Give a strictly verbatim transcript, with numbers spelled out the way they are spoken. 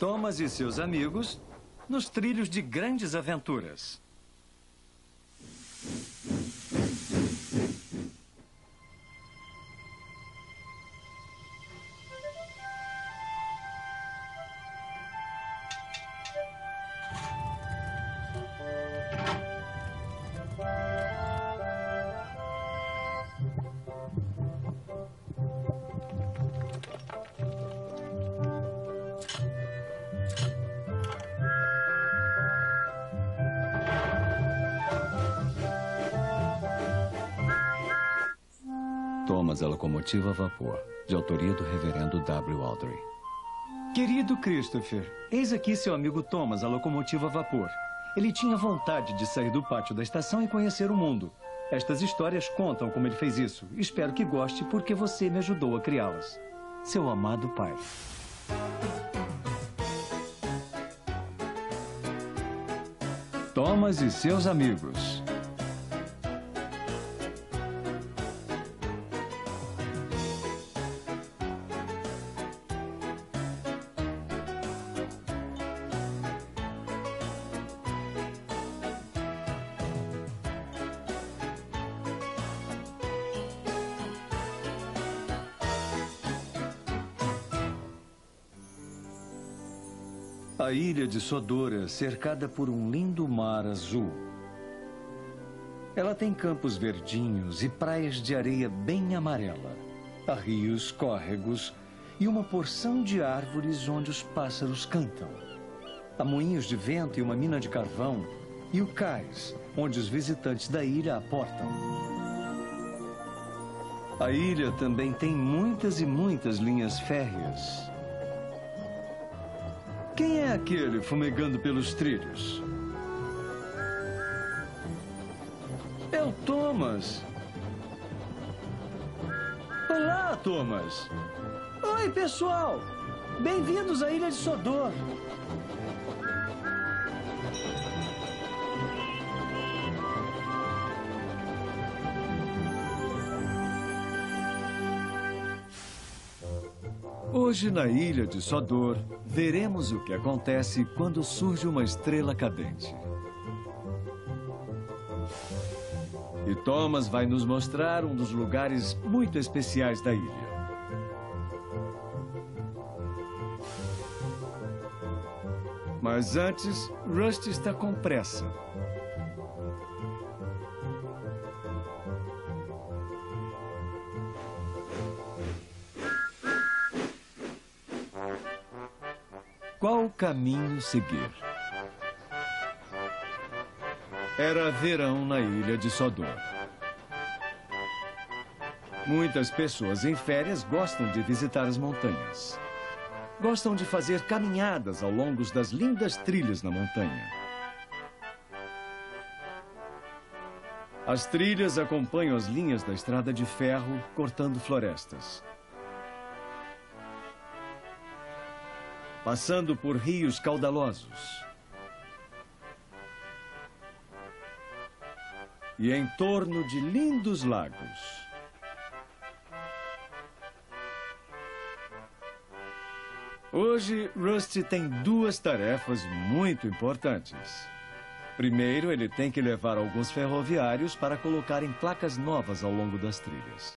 Thomas e seus amigos nos trilhos de grandes aventuras. Thomas, a locomotiva a vapor, de autoria do reverendo W. Aldrey. Querido Christopher, eis aqui seu amigo Thomas, a locomotiva a vapor. Ele tinha vontade de sair do pátio da estação e conhecer o mundo. Estas histórias contam como ele fez isso. Espero que goste, porque você me ajudou a criá-las. Seu amado pai. Thomas e seus amigos. A ilha de Sodor, cercada por um lindo mar azul. Ela tem campos verdinhos e praias de areia bem amarela. Há rios, córregos e uma porção de árvores onde os pássaros cantam. Há moinhos de vento e uma mina de carvão e o cais, onde os visitantes da ilha aportam. A ilha também tem muitas e muitas linhas férreas. Quem é aquele fumegando pelos trilhos? É o Thomas. Olá, Thomas. Oi, pessoal. Bem-vindos à Ilha de Sodor. Hoje, na Ilha de Sodor, veremos o que acontece quando surge uma estrela cadente. E Thomas vai nos mostrar um dos lugares muito especiais da ilha. Mas antes, Rusty está com pressa. Qual caminho seguir? Era verão na ilha de Sodor. Muitas pessoas em férias gostam de visitar as montanhas. Gostam de fazer caminhadas ao longo das lindas trilhas na montanha. As trilhas acompanham as linhas da estrada de ferro, cortando florestas. Passando por rios caudalosos. E em torno de lindos lagos. Hoje, Rusty tem duas tarefas muito importantes. Primeiro, ele tem que levar alguns ferroviários para colocarem placas novas ao longo das trilhas.